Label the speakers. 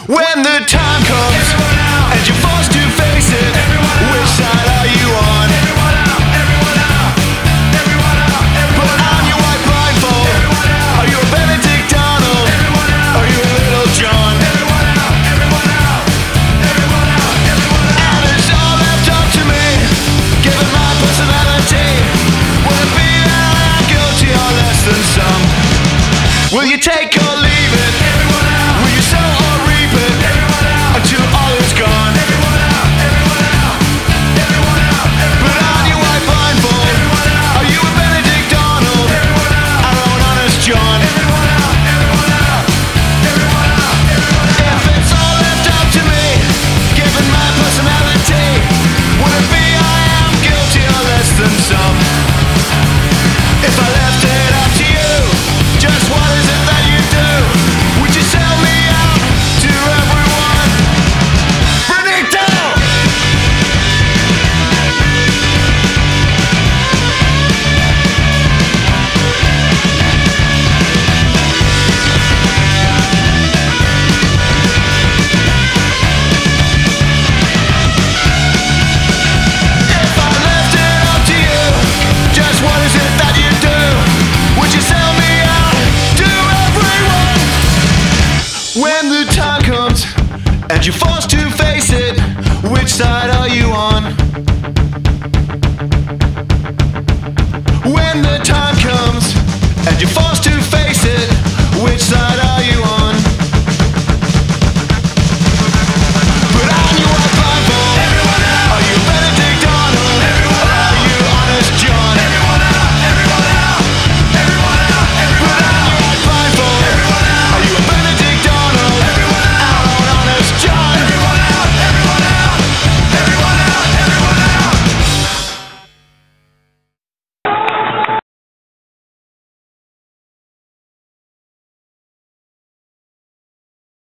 Speaker 1: When the time comes and you're forced to face it, which side are you on? Put on your white blindfold. Are you a Benedict Arnold? Are you a Little John? And it's all left up to me, given my personality. Will it be that I'm guilty or less than some? Will you take or leave it? Will you sow or reap it until all is gone? Put on your white blindfold. Are you a Benedict Arnold? Our own honest John. If it's all left up to me, given my personality, would it be I am guilty or less than some? If I left it up to you, just what is it that you do? Would you sell me out to everyone? Benedicto! If I left it up to you, just what is it that you do? Would you sell me out to everyone? When the time comes and you're forced to face it, which side are you on? When the time comes and you're forced to face it, which side